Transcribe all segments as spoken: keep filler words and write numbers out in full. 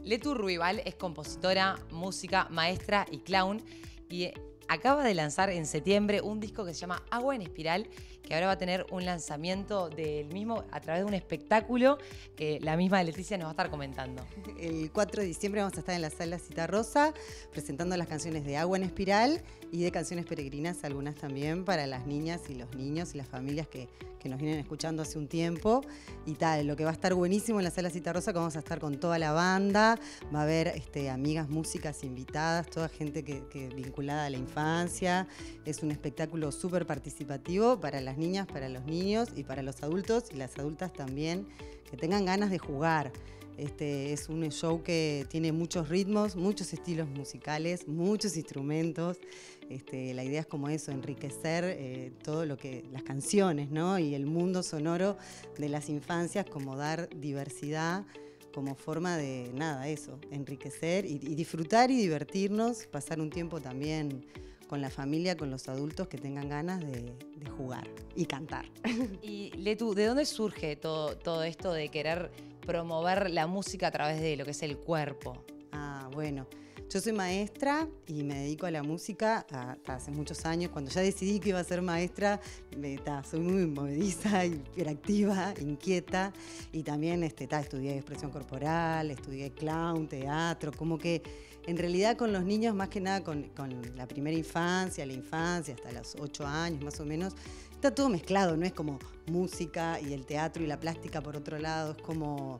Letu Ruibal es compositora, música, maestra y clown y acaba de lanzar en septiembre un disco que se llama Agua en Espiral, que ahora va a tener un lanzamiento del mismo a través de un espectáculo que la misma Leticia nos va a estar comentando. El cuatro de diciembre vamos a estar en la Sala Citarrosa presentando las canciones de Agua en Espiral y de Canciones Peregrinas, algunas también para las niñas y los niños y las familias que, que nos vienen escuchando hace un tiempo. Y tal, lo que va a estar buenísimo en la Sala Citarrosa, que vamos a estar con toda la banda, va a haber este, amigas, músicas invitadas, toda gente que, que vinculada a la infancia. Es un espectáculo súper participativo para las niñas, para los niños y para los adultos y las adultas también, que tengan ganas de jugar. Este, es un show que tiene muchos ritmos, muchos estilos musicales, muchos instrumentos. Este, la idea es como eso, enriquecer eh, todo lo que, las canciones, ¿no? Y el mundo sonoro de las infancias, como dar diversidad como forma de, nada, eso, enriquecer y, y disfrutar y divertirnos, pasar un tiempo también con la familia, con los adultos que tengan ganas de, de jugar y cantar. Y Letu, ¿de dónde surge todo, todo esto de querer promover la música a través de lo que es el cuerpo? Ah, bueno, yo soy maestra y me dedico a la música hasta hace muchos años. Cuando ya decidí que iba a ser maestra, me, ta, soy muy movediza, hiperactiva, inquieta y también este, ta, estudié expresión corporal, estudié clown, teatro, como que en realidad con los niños, más que nada con, con la primera infancia, la infancia, hasta los ocho años más o menos, está todo mezclado, no es como música y el teatro y la plástica por otro lado, es como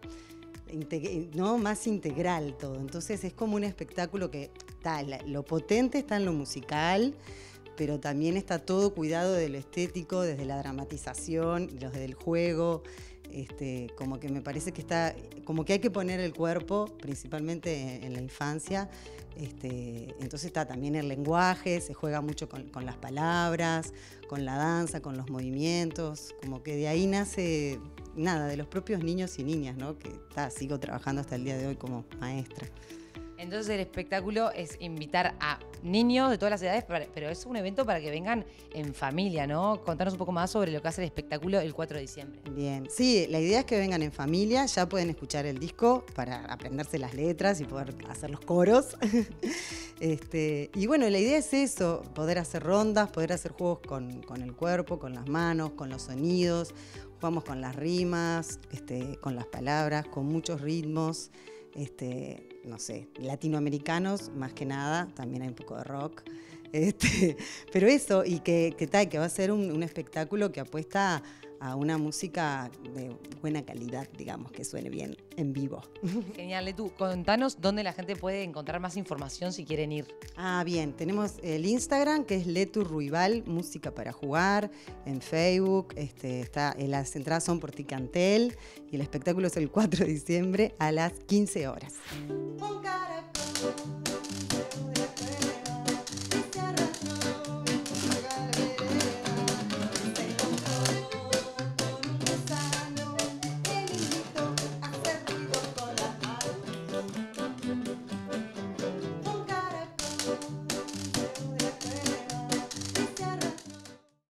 ¿no? más integral todo. Entonces es como un espectáculo que tal, lo potente está en lo musical, pero también está todo cuidado de lo estético, desde la dramatización, desde el juego. Este, como que me parece que está, como que hay que poner el cuerpo, principalmente en, en la infancia. Este, entonces está también el lenguaje, se juega mucho con, con las palabras, con la danza, con los movimientos, como que de ahí nace, nada, de los propios niños y niñas, ¿no? Que está, sigo trabajando hasta el día de hoy como maestra. Entonces el espectáculo es invitar a niños de todas las edades, pero es un evento para que vengan en familia, ¿no? Contanos un poco más sobre lo que hace el espectáculo el cuatro de diciembre. Bien, sí, la idea es que vengan en familia, ya pueden escuchar el disco para aprenderse las letras y poder hacer los coros. este, y bueno, la idea es eso, poder hacer rondas, poder hacer juegos con, con el cuerpo, con las manos, con los sonidos, jugamos con las rimas, este, con las palabras, con muchos ritmos. Este, no sé, latinoamericanos más que nada, también hay un poco de rock, este, pero eso, y que, que, tal, que va a ser un, un espectáculo que apuesta a una música de buena calidad, digamos, que suene bien en vivo. Genial, Letu, contanos dónde la gente puede encontrar más información si quieren ir. Ah, bien, tenemos el Instagram, que es Letu Ruibal, música para jugar, en Facebook, este, está, las entradas son por Ticantel, y el espectáculo es el cuatro de diciembre a las quince horas. Un caracol.